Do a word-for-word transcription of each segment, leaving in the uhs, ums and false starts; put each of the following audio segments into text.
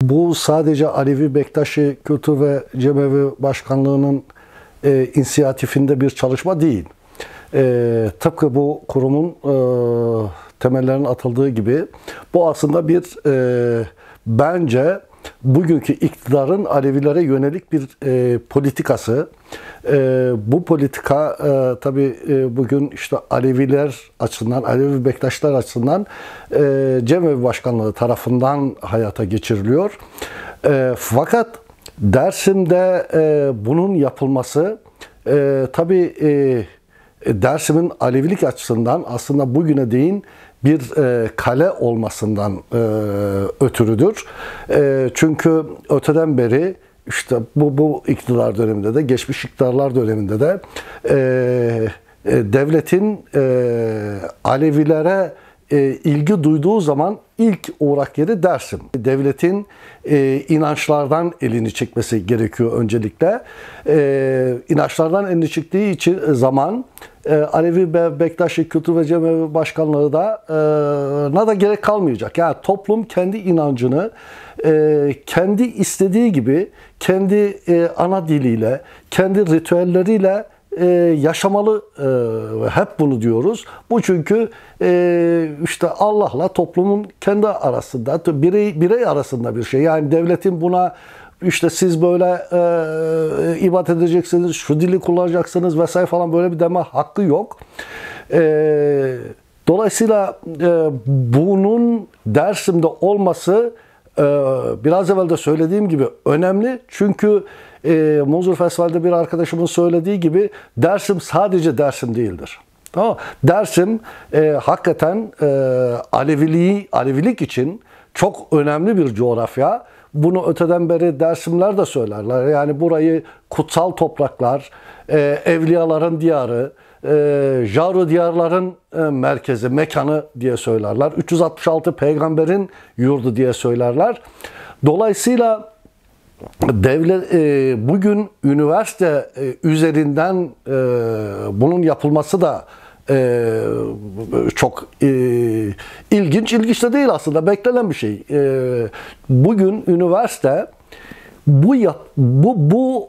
Bu sadece Alevi Bektaşi Kültür ve Cemevi Başkanlığı'nın e, inisiyatifinde bir çalışma değil. E, tıpkı bu kurumun e, temellerinin atıldığı gibi bu aslında bir e, bence bugünkü iktidarın Alevilere yönelik bir e, politikası. E, bu politika e, tabii e, bugün işte Aleviler açısından, Alevi Bektaşlar açısından e, Cemevi Başkanlığı tarafından hayata geçiriliyor. E, fakat Dersim'de e, bunun yapılması e, tabii e, Dersim'in Alevilik açısından aslında bugüne değin bir e, kale olmasından e, ötürüdür. E, çünkü öteden beri işte bu, bu iktidar döneminde de, geçmiş iktidarlar döneminde de e, e, devletin e, Alevilere e, ilgi duyduğu zaman ilk uğrak yeri Dersim. Devletin e, inançlardan elini çekmesi gerekiyor öncelikle. E, inançlardan elini çektiği için zaman e, Alevi ve Bektaşi Kültür ve Cemevi Başkanlığı da e, na da gerek kalmayacak. Yani toplum kendi inancını e, kendi istediği gibi, kendi e, ana diliyle, kendi ritüelleriyle Ee, yaşamalı. Ee, hep bunu diyoruz. Bu çünkü e, işte Allah'la toplumun kendi arasında, birey, birey arasında bir şey. Yani devletin buna işte siz böyle e, ibadet edeceksiniz, şu dili kullanacaksınız vesaire falan böyle bir deme hakkı yok. E, dolayısıyla e, bunun Dersim'de olması e, biraz evvel de söylediğim gibi önemli. Çünkü E, Munzur Festival'de bir arkadaşımın söylediği gibi Dersim sadece Dersim değildir. Tamam. Dersim e, hakikaten e, Aleviliği, Alevilik için çok önemli bir coğrafya. Bunu öteden beri Dersimler de söylerler. Yani burayı kutsal topraklar, e, evliyaların diyarı, e, Jaru diyarların e, merkezi, mekanı diye söylerler. üç yüz altmış altı peygamberin yurdu diye söylerler. Dolayısıyla devlet e, bugün üniversite e, üzerinden e, bunun yapılması da e, çok e, ilginç, ilginç de değil aslında, beklenen bir şey. E, bugün üniversite bu bu bu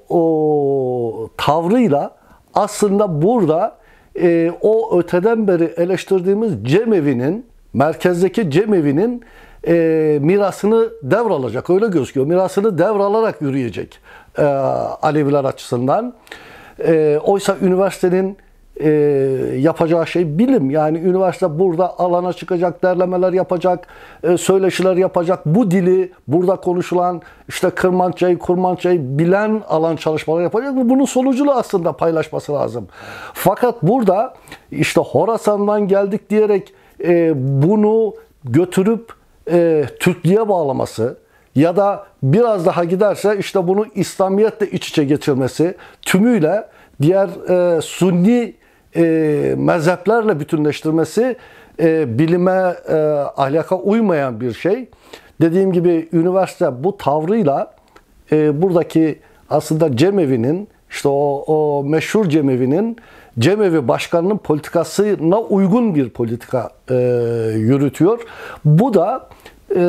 o, tavrıyla aslında burada e, o öteden beri eleştirdiğimiz Cemevi'nin, merkezdeki Cemevi'nin E, mirasını devralacak, öyle gözüküyor. Mirasını devralarak yürüyecek e, Aleviler açısından. E, oysa üniversitenin e, yapacağı şey bilim. Yani üniversite burada alana çıkacak, derlemeler yapacak, e, söyleşiler yapacak. Bu dili burada konuşulan işte Kırmançayı, Kurmançayı bilen alan çalışmalar yapacak ve bunun sonucunu aslında paylaşması lazım. Fakat burada işte Horasan'dan geldik diyerek e, bunu götürüp E, Türklüğe bağlaması ya da biraz daha giderse işte bunu İslamiyetle iç içe geçirmesi, tümüyle diğer e, Sunni e, mezheplerle bütünleştirmesi e, bilime, e, ahlaka uymayan bir şey. Dediğim gibi üniversite bu tavrıyla e, buradaki aslında Cemevi'nin, işte o, o meşhur Cemevi'nin, Cemevi Başkanı'nın politikasına uygun bir politika e, yürütüyor. Bu da e,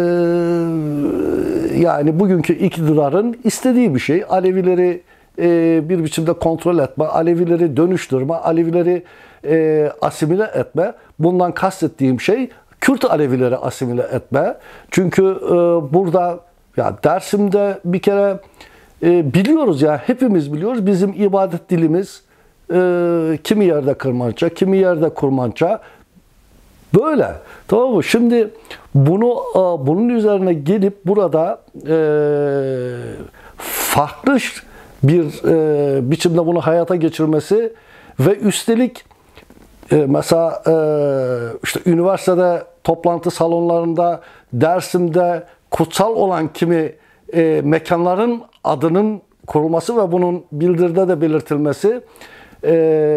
yani bugünkü iktidarın istediği bir şey. Alevileri e, bir biçimde kontrol etme, Alevileri dönüştürme, Alevileri e, asimile etme. Bundan kastettiğim şey Kürt Alevileri asimile etme. Çünkü e, burada ya Dersim'de bir kere e, biliyoruz ya, hepimiz biliyoruz, bizim ibadet dilimiz e, kimi yerde Kırmança, kimi yerde Kurmança. Böyle. Tamam mı? Şimdi bunu bunun üzerine gelip burada e, farklı bir e, biçimde bunu hayata geçirmesi ve üstelik e, mesela e, işte üniversitede toplantı salonlarında, Dersim'de kutsal olan kimi e, mekanların adının kurulması ve bunun bildiride de belirtilmesi, Ee,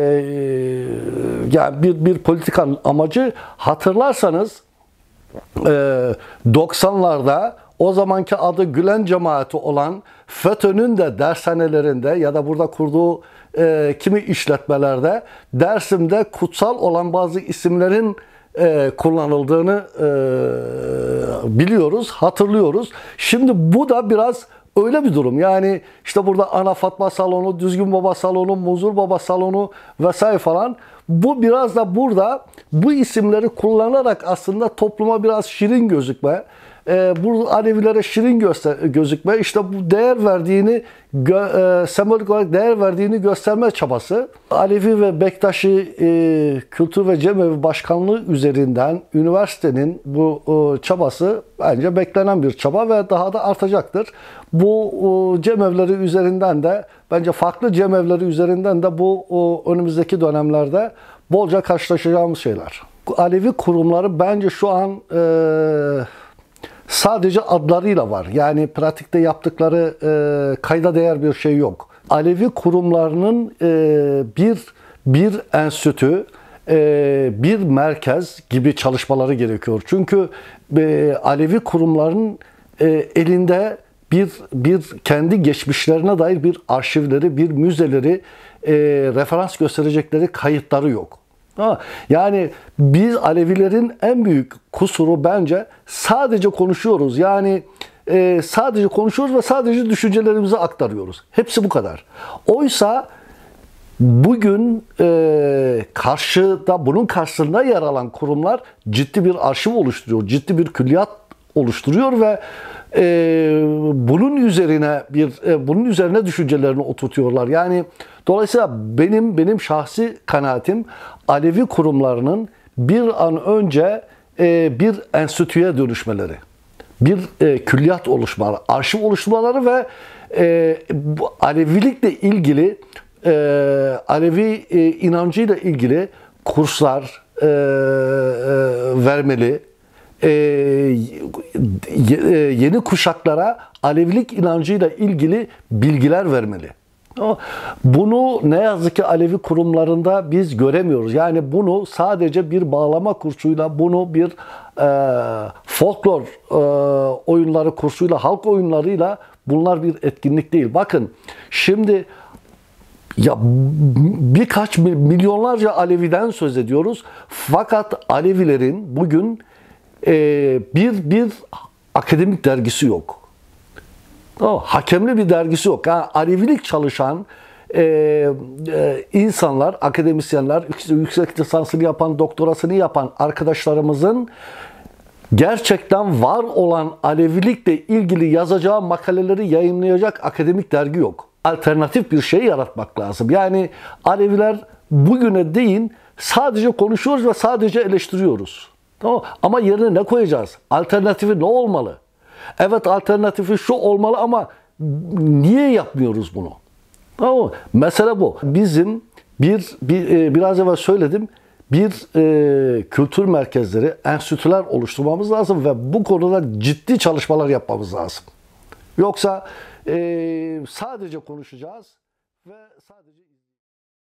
yani bir, bir politikanın amacı, hatırlarsanız e, doksanlarda o zamanki adı Gülen Cemaati olan FETÖ'nün de dershanelerinde ya da burada kurduğu e, kimi işletmelerde Dersim'de kutsal olan bazı isimlerin e, kullanıldığını e, biliyoruz, hatırlıyoruz. Şimdi bu da biraz öyle bir durum. Yani işte burada Ana Fatma Salonu, Düzgün Baba Salonu, Muzur Baba Salonu vesaire falan. Bu biraz da burada bu isimleri kullanarak aslında topluma biraz şirin gözükme, e, bu Alevilere şirin göster gözükme, işte bu değer verdiğini, e, sembolik olarak değer verdiğini gösterme çabası. Alevi ve Bektaşi e, Kültür ve Cemevi Başkanlığı üzerinden üniversitenin bu e, çabası bence beklenen bir çaba ve daha da artacaktır. Bu e, cemevleri üzerinden de bence farklı cemevleri üzerinden de bu e, önümüzdeki dönemlerde bolca karşılaşacağımız şeyler. Alevi kurumları bence şu an e, sadece adlarıyla var. Yani pratikte yaptıkları e, kayda değer bir şey yok. Alevi kurumlarının e, bir bir enstitü, e, bir merkez gibi çalışmaları gerekiyor. Çünkü e, Alevi kurumların e, elinde bir bir kendi geçmişlerine dair bir arşivleri, bir müzeleri, e, referans gösterecekleri kayıtları yok. Ha, yani biz Alevilerin en büyük kusuru bence sadece konuşuyoruz. Yani e, sadece konuşuyoruz ve sadece düşüncelerimizi aktarıyoruz. Hepsi bu kadar. Oysa bugün e, karşıda, bunun karşısında yer alan kurumlar ciddi bir arşiv oluşturuyor, ciddi bir külliyat oluşturuyor ve e, bunun üzerine bir e, bunun üzerine düşüncelerini oturtuyorlar. Yani dolayısıyla benim benim şahsi kanaatim Alevi kurumlarının bir an önce e, bir enstitüye dönüşmeleri, bir e, külliyat oluşmaları, arşiv oluşturmaları ve e, bu Alevilikle ilgili e, Alevi e, inancıyla ilgili kurslar e, e, vermeli. Ee, yeni kuşaklara Alevilik inancıyla ilgili bilgiler vermeli. Bunu ne yazık ki Alevi kurumlarında biz göremiyoruz. Yani bunu sadece bir bağlama kursuyla, bunu bir e, folklor e, oyunları kursuyla, halk oyunlarıyla bunlar bir etkinlik değil. Bakın şimdi ya birkaç milyonlarca Aleviden söz ediyoruz. Fakat Alevilerin bugün Ee, bir bir akademik dergisi yok. Oh, hakemli bir dergisi yok. Yani Alevilik çalışan e, e, insanlar, akademisyenler, yüksek lisansını yapan, doktorasını yapan arkadaşlarımızın gerçekten var olan Alevilikle ilgili yazacağı makaleleri yayınlayacak akademik dergi yok. Alternatif bir şey yaratmak lazım. Yani Aleviler bugüne değin sadece konuşuyoruz ve sadece eleştiriyoruz. Tamam. Ama yerine ne koyacağız? Alternatifi ne olmalı? Evet, alternatifi şu olmalı ama niye yapmıyoruz bunu? Tamam. Mesele bu. Bizim bir, bir biraz evvel söyledim, bir e, kültür merkezleri, enstitüler oluşturmamız lazım ve bu konuda ciddi çalışmalar yapmamız lazım. Yoksa e, sadece konuşacağız ve sadece